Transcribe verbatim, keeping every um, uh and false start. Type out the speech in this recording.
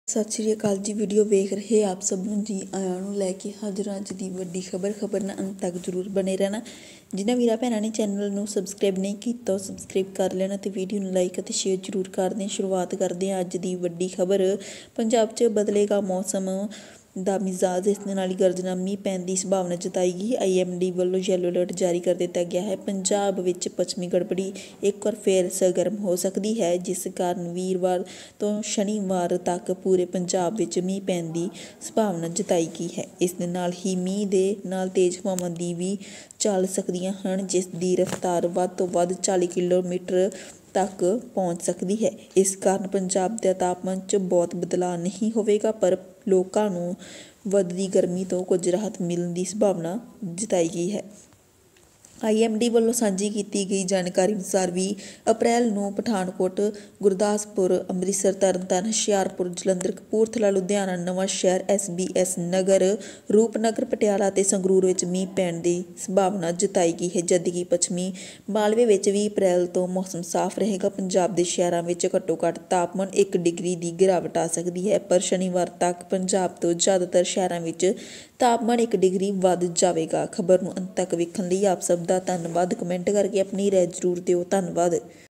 सत श्री अकाल जी। वीडियो वेख रहे आप सब नूं जी आयां नूं लैके हाजिर हां अज दी वड्डी खबर खबर ना अंत तक जरूर बने रहना। जिन्हां वीरां भैणां ने चैनल नूं सबसक्राइब नहीं कीता सबसक्राइब कर लेना ते वीडियो नूं लाइक अते शेयर जरूर कर दें। शुरुआत करते हैं अज दी वड्डी खबर। पंजाब च बदलेगा मौसम ਦਾ ਮਿਜ਼ਾਜ। ਇਸ ਦੇ ਨਾਲ ਹੀ ਗਰਜਨਾ ਮੀਂਹ ਪੈਣ ਦੀ ਸੰਭਾਵਨਾ ਜਤਾਈ ਗਈ। ਆਈ ਐਮ ਡੀ ਵੱਲੋਂ ਯੈਲੋ ਅਲਰਟ ਜਾਰੀ ਕਰ ਦਿੱਤਾ ਗਿਆ ਹੈ। ਪੰਜਾਬ ਵਿੱਚ ਪੱਛਮੀ ਗੜਬੜੀ ਇੱਕ ਵਾਰ ਫੇਰ ਸਰਗਰਮ ਹੋ ਸਕਦੀ ਹੈ, ਜਿਸ ਕਾਰਨ ਵੀਰਵਾਰ ਤੋਂ ਸ਼ਨੀਵਾਰ ਤੱਕ ਪੂਰੇ ਪੰਜਾਬ ਵਿੱਚ ਮੀਂਹ ਪੈਣ ਦੀ ਸੰਭਾਵਨਾ ਜਤਾਈ ਗਈ ਹੈ। ਇਸ ਦੇ ਨਾਲ ਹੀ ਮੀਂਹ ਦੇ ਨਾਲ ਤੇਜ਼ ਹਵਾਵਾਂ ਦੀ ਵੀ ਚੱਲ ਸਕਦੀਆਂ ਹਨ, ਜਿਸ ਦੀ ਰਫ਼ਤਾਰ ਵੱਧ ਤੋਂ ਵੱਧ ਚਾਲੀ ਕਿਲੋਮੀਟਰ ਤੱਕ ਪਹੁੰਚ ਸਕਦੀ ਹੈ। ਇਸ ਕਾਰਨ ਪੰਜਾਬ ਦੇ ਤਾਪਮਾਨ 'ਚ ਬਹੁਤ ਬਦਲਾਅ ਨਹੀਂ ਹੋਵੇਗਾ, ਪਰ ਲੋਕਾਂ ਨੂੰ ਵੱਧਦੀ ਗਰਮੀ ਤੋਂ ਕੁਝ ਰਾਹਤ ਮਿਲਣ ਦੀ ਸੰਭਾਵਨਾ ਜਤਾਈ ਗਈ ਹੈ। ਆਈ ਐਮ ਡੀ ਵੱਲੋਂ ਸਾਂਝੀ ਕੀਤੀ ਗਈ ਜਾਣਕਾਰੀ ਅਨੁਸਾਰ ਵੀਹ ਅਪ੍ਰੈਲ ਨੂੰ Pathankot, Gurdaspur, Amritsar, Tarn Taran, Hoshiarpur, Jalandhar, Kapurthala, Ludhiana, Nawan Shahr, S B S Nagar, Rupnagar, Patiala ਅਤੇ ਸੰਗਰੂਰ ਵਿੱਚ ਮੀਂਹ ਪੈਣ ਦੀ ਸੰਭਾਵਨਾ ਜਤਾਈ ਗਈ ਹੈ, ਜਦਕਿ ਪੱਛਮੀ ਮਾਲਵੇ ਵਿੱਚ ਵੀਹ ਅਪ੍ਰੈਲ ਤੋਂ ਮੌਸਮ ਸਾਫ਼ ਰਹੇਗਾ। ਪੰਜਾਬ ਦੇ ਸ਼ਹਿਰਾਂ ਵਿੱਚ ਘੱਟੋ ਘੱਟ ਤਾਪਮਾਨ ਇੱਕ ਡਿਗਰੀ ਦੀ ਗਿਰਾਵਟ ਆ ਸਕਦੀ ਹੈ, ਪਰ ਸ਼ਨੀਵਾਰ ਤੱਕ ਪੰਜਾਬ ਤੋਂ ਜ਼ਿਆਦਾਤਰ ਸ਼ਹਿਰਾਂ ਵਿੱਚ ਤਾਪਮਾਨ ਇੱਕ ਡਿਗਰੀ ਵੱਧ ਜਾਵੇਗਾ। ਖਬਰ ਨੂੰ ਅੰਤ ਤੱਕ ਵੇਖਣ ਲਈ ਆਪ ਸਭ ਦਾ ਧੰਨਵਾਦ। ਕਮੈਂਟ ਕਰਕੇ ਆਪਣੀ ਰਾਏ ਜ਼ਰੂਰ ਦਿਓ। ਧੰਨਵਾਦ।